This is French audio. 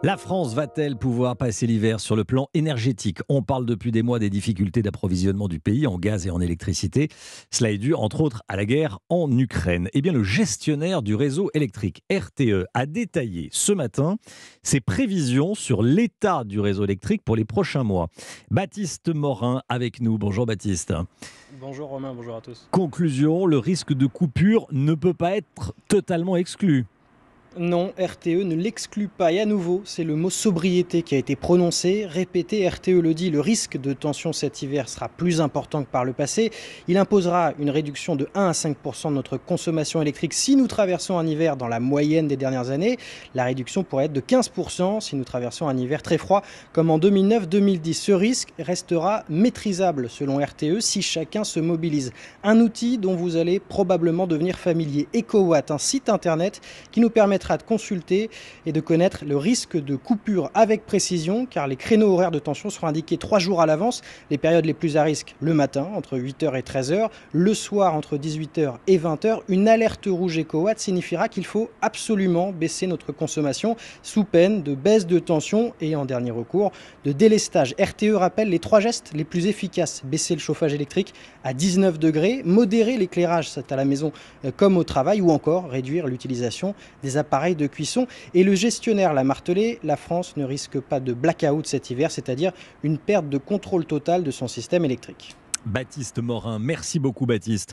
La France va-t-elle pouvoir passer l'hiver sur le plan énergétique? On parle depuis des mois des difficultés d'approvisionnement du pays en gaz et en électricité. Cela est dû, entre autres, à la guerre en Ukraine. Eh bien, le gestionnaire du réseau électrique, RTE, a détaillé ce matin ses prévisions sur l'état du réseau électrique pour les prochains mois. Baptiste Morin avec nous. Bonjour Baptiste. Bonjour Romain, bonjour à tous. Conclusion, le risque de coupure ne peut pas être totalement exclu. Non, RTE ne l'exclut pas. Et à nouveau, c'est le mot sobriété qui a été prononcé. Répété, RTE le dit, le risque de tension cet hiver sera plus important que par le passé. Il imposera une réduction de 1 à 5% de notre consommation électrique si nous traversons un hiver dans la moyenne des dernières années. La réduction pourrait être de 15% si nous traversons un hiver très froid comme en 2009-2010. Ce risque restera maîtrisable selon RTE si chacun se mobilise. Un outil dont vous allez probablement devenir familier, EcoWatt, un site internet qui nous permettra de consulter et de connaître le risque de coupure avec précision, car les créneaux horaires de tension seront indiqués 3 jours à l'avance. Les périodes les plus à risque, le matin, entre 8h et 13h, le soir, entre 18h et 20h. Une alerte rouge EcoWatt signifiera qu'il faut absolument baisser notre consommation, sous peine de baisse de tension et, en dernier recours, de délestage. RTE rappelle les 3 gestes les plus efficaces: baisser le chauffage électrique à 19 degrés, modérer l'éclairage, c'est à la maison comme au travail, ou encore réduire l'utilisation des appareils de cuisson. Et le gestionnaire l'a martelé, la France ne risque pas de blackout cet hiver, c'est-à-dire une perte de contrôle total de son système électrique. Baptiste Morin, merci beaucoup Baptiste.